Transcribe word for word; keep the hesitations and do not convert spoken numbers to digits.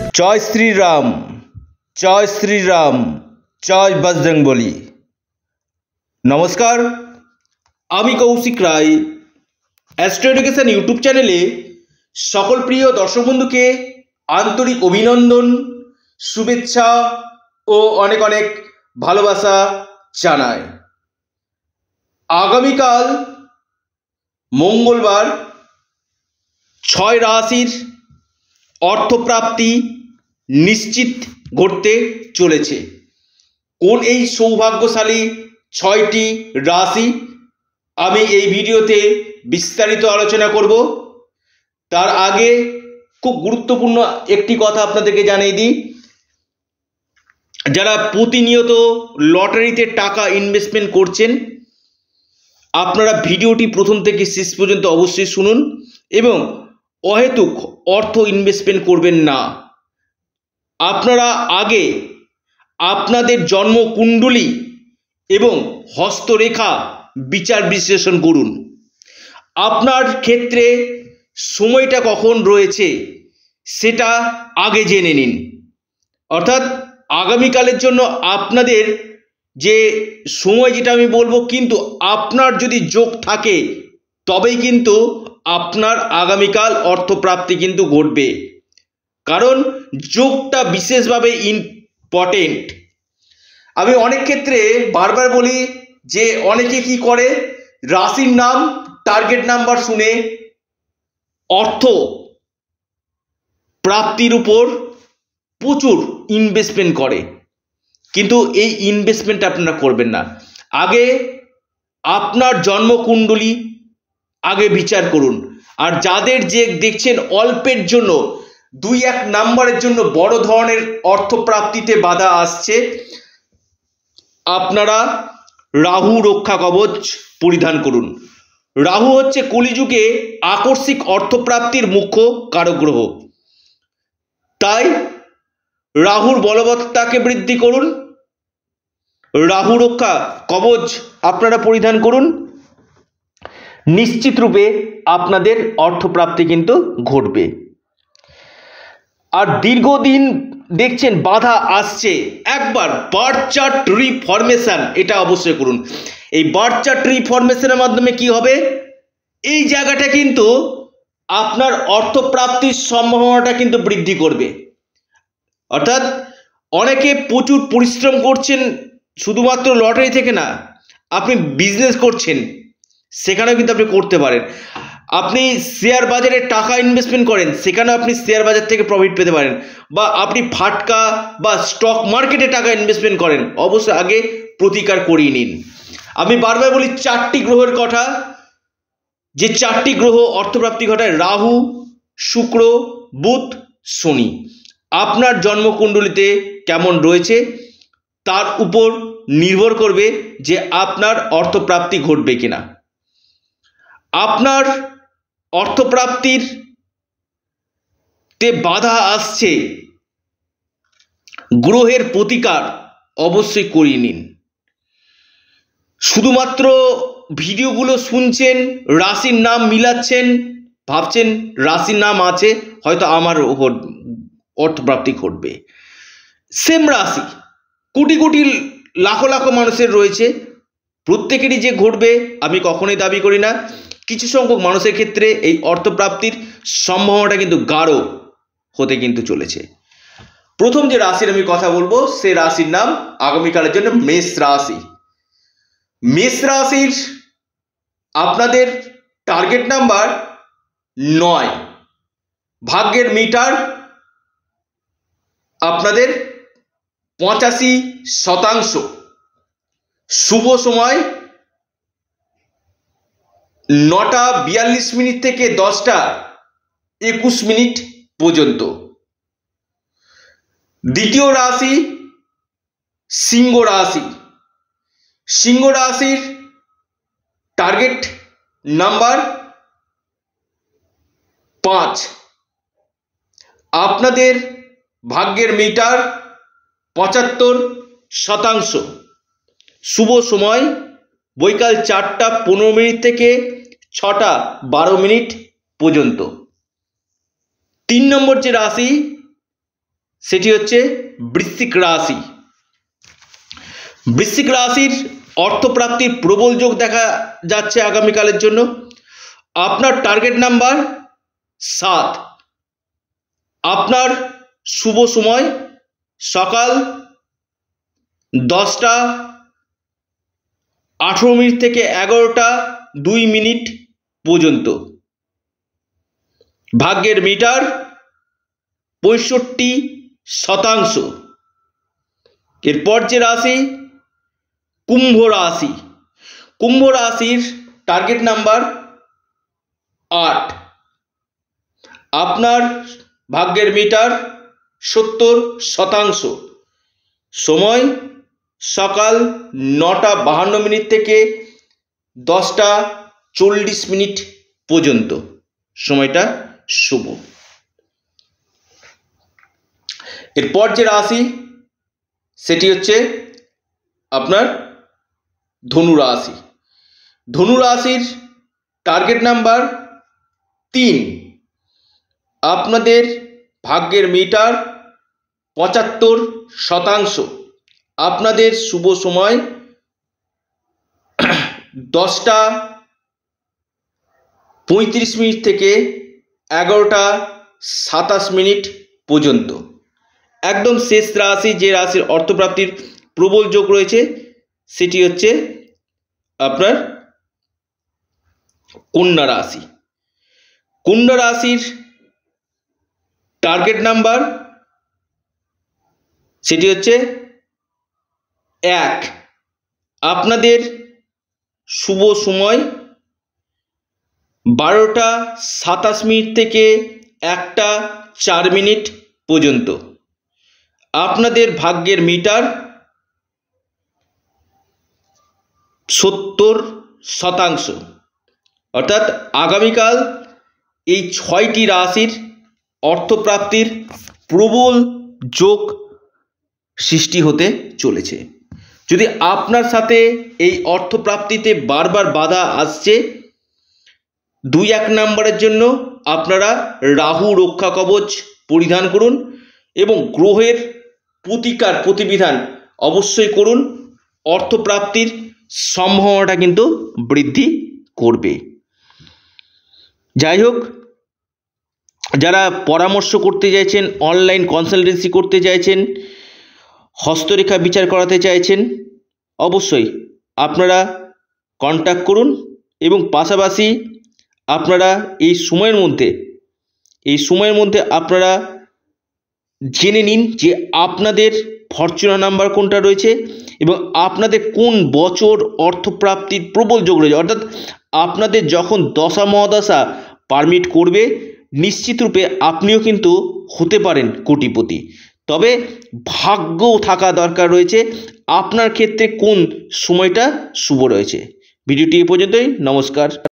জয় শ্রীরাম, জয় শ্রীরাম, জয় বজরংবলী। নমস্কার, আমি Kaushik Roy. Astro education YouTube চ্যানেলে সকল প্রিয় দর্শক বন্ধুকে আন্তরিক অভিনন্দন, শুভেচ্ছা ও অনেক অনেক ভালোবাসা জানাই। আগামীকাল মঙ্গলবার ছয় রাশির অর্থপ্রাপ্তি নিশ্চিত ঘটতে চলেছে। কোন এই সৌভাগ্যশালী ছয়টি রাশি আমি এই ভিডিওতে বিস্তারিত আলোচনা করব। তার আগে খুব গুরুত্বপূর্ণ একটি কথা আপনাদেরকে জানিয়ে দিই, যারা প্রতিনিয়ত লটারিতে টাকা ইনভেস্টমেন্ট করছেন, আপনারা ভিডিওটি প্রথম থেকে শেষ পর্যন্ত অবশ্যই শুনুন এবং অহেতুক অর্থ ইনভেস্টমেন্ট করবেন না। আপনারা আগে আপনাদের জন্মকুণ্ডলী এবং হস্তরেখা বিচার বিশ্লেষণ করুন। আপনার ক্ষেত্রে সময়টা কখন রয়েছে সেটা আগে জেনে নিন। অর্থাৎ আগামীকালের জন্য আপনাদের যে সময়, যেটা আমি বলবো, কিন্তু আপনার যদি যোগ থাকে তবেই কিন্তু আপনার আগামীকাল অর্থপ্রাপ্তি কিন্তু ঘটবে, কারণ যোগটা বিশেষভাবে ইম্পর্টেন্ট। আমি অনেক ক্ষেত্রে বারবার বলি যে অনেকে কি করে, রাশির নাম, টার্গেট নাম্বার শুনে অর্থ প্রাপ্তির উপর প্রচুর ইনভেস্টমেন্ট করে, কিন্তু এই ইনভেস্টমেন্ট আপনারা করবেন না। আগে আপনার জন্মকুণ্ডলী আগে বিচার করুন। আর যাদের যে দেখছেন অল্পের জন্য, দুই এক নাম্বারের জন্য বড় ধরনের অর্থপ্রাপ্তিতে বাধা আসছে, আপনারা রাহু রক্ষা কবচ পরিধান করুন। রাহু হচ্ছে কলিযুগে আকস্মিক অর্থপ্রাপ্তির মুখ্য কারক গ্রহ। তাই রাহুর বলবত্তাকে বৃদ্ধি করুন, রাহু রক্ষা কবচ আপনারা পরিধান করুন। নিশ্চিত রূপে আপনাদের অর্থপ্রাপ্তি কিন্তু ঘটবে। আর দীর্ঘদিন দেখছেন বাধা আসছে, একবার বার্থ চার্ট রিফরমেশন এটা অবশ্যই করুন। এই বার্থ চার্ট রিফরমেশনের মাধ্যমে কি হবে, এই জায়গাটা কিন্তু আপনার অর্থপ্রাপ্তির সম্ভাবনাটা কিন্তু বৃদ্ধি করবে। অর্থাৎ অনেকে প্রচুর পরিশ্রম করছেন, শুধুমাত্র লটারি থেকে না, আপনি বিজনেস করছেন, সেখানেও কিন্তু আপনি করতে পারেন। আপনি শেয়ার বাজারে টাকা ইনভেস্টমেন্ট করেন, সেখানেও আপনি শেয়ার বাজার থেকে প্রফিট পেতে পারেন। বা আপনি ফাটকা বা স্টক মার্কেটে টাকা ইনভেস্টমেন্ট করেন, অবশ্যই আগে প্রতিকার করিয়ে নিন। আমি বারবার বলি চারটি গ্রহের কথা, যে চারটি গ্রহ অর্থপ্রাপ্তি ঘটায়: রাহু, শুক্র, বুধ, শনি। আপনার জন্মকুণ্ডলিতে কেমন রয়েছে তার উপর নির্ভর করবে যে আপনার অর্থপ্রাপ্তি ঘটবে কিনা। আপনার অর্থপ্রাপ্তির তে বাধা আসছে, গ্রহের প্রতিকার অবশ্যই করিয়ে নিন। শুধুমাত্র ভিডিওগুলো শুনছেন, রাশির নাম মিলাচ্ছেন, ভাবছেন রাশির নাম আছে, হয়তো আমার অর্থপ্রাপ্তি ঘটবে। সেম রাশি কোটি কোটি লাখো লাখো মানুষের রয়েছে, প্রত্যেকেরই যে ঘটবে আমি কখনোই দাবি করি না। কিছু সংখ্যক মানুষের ক্ষেত্রে এই অর্থপ্রাপ্তির সম্ভাবনাটা কিন্তু গাঢ় হতে কিন্তু চলেছে। প্রথম যে রাশির আমি কথা বলবো, সে রাশির নাম আগামীকালের জন্য মেষ রাশি। মেষ রাশির আপনাদের টার্গেট নাম্বার নয়, ভাগ্যের মিটার আপনাদের পঁচাশি শতাংশ। শুভ সময় নটা বিয়াল্লিশ মিনিট থেকে দশটা একুশ মিনিট পর্যন্ত। দ্বিতীয় রাশি সিংহ রাশি। সিংহ রাশির টার্গেট নাম্বার পাঁচ, আপনাদের ভাগ্যের মিটার পঁচাত্তর শতাংশ। শুভ সময় বৈকাল চারটা পনেরো মিনিট থেকে ছটা বারো মিনিট পর্যন্ত। তিন নম্বর যে রাশি সেটি হচ্ছে বৃশ্চিক রাশি। বৃশ্চিক রাশির অর্থপ্রাপ্তির প্রবল যোগ দেখা যাচ্ছে আগামীকালের জন্য। আপনার টার্গেট নাম্বার সাত। আপনার শুভ সময় সকাল দশটা আঠেরো মিনিট থেকে এগারোটা দুই মিনিট পর্যন্ত। ভাগ্যের মিটার পঁয়ষট্টি শতাংশ। এরপর যে রাশি কুম্ভ রাশি। কুম্ভ রাশির টার্গেট নাম্বার আট। আপনার ভাগ্যের মিটার সত্তর শতাংশ। সময় সকাল নটা বাহান্ন মিনিট থেকে দশটা চল্লিশ মিনিট পর্যন্ত। সময়টা শুভ। এরপর যে রাশি সেটি হচ্ছে আপনার ধনু রাশি। ধনু রাশির টার্গেট নাম্বার তিন। আপনাদের ভাগ্যের মিটার পঁচাত্তর শতাংশ। আপনাদের শুভ সময় দশটা পঁয়ত্রিশ মিনিট থেকে এগারোটা সাতাশ মিনিট পর্যন্ত। একদম শেষ রাশি যে রাশির অর্থপ্রাপ্তির প্রবল যোগ রয়েছে সেটি হচ্ছে আপনার কন্যা রাশি। কন্যা রাশির টার্গেট নাম্বার সেটি হচ্ছে এক। আপনাদের শুভ সময় বারোটা সাতাশ মিনিট থেকে একটা চার মিনিট পর্যন্ত। আপনাদের ভাগ্যের মিটার সত্তর শতাংশ। অর্থাৎ আগামীকাল এই ছয়টি রাশির অর্থপ্রাপ্তির প্রবল যোগ সৃষ্টি হতে চলেছে। যদি আপনার সাথে এই অর্থপ্রাপ্তিতে বারবার বাধা আসছে, দুই এক নম্বরের জন্য আপনারা রাহু রক্ষা কবচ পরিধান করুন এবং গ্রহের প্রতিকার প্রতিবিধান অবশ্যই করুন। অর্থপ্রাপ্তির সম্ভাবনাটা কিন্তু বৃদ্ধি করবে। যাই হোক, যারা পরামর্শ করতে চাইছেন, অনলাইন কনসালটেন্সি করতে চাইছেন, হস্তরেখা বিচার করাতে চাইছেন, অবশ্যই আপনারা কন্ট্যাক্ট করুন এবং পাশাপাশি আপনারা এই সময়ের মধ্যে এই সময়ের মধ্যে আপনারা জেনে নিন যে আপনাদের ফরচুনার নাম্বার কোনটা রয়েছে এবং আপনাদের কোন বছর অর্থপ্রাপ্তির প্রবল যোগ রয়েছে। অর্থাৎ আপনাদের যখন দশা মহাদশা পারমিট করবে, নিশ্চিত রূপে আপনিও কিন্তু হতে পারেন কোটিপতি। তবে ভাগ্য থাকা দরকার রয়েছে আপনার ক্ষেত্রে কোন সময়টা শুভ রয়েছে। ভিডিওটি এ পর্যন্তই। নমস্কার।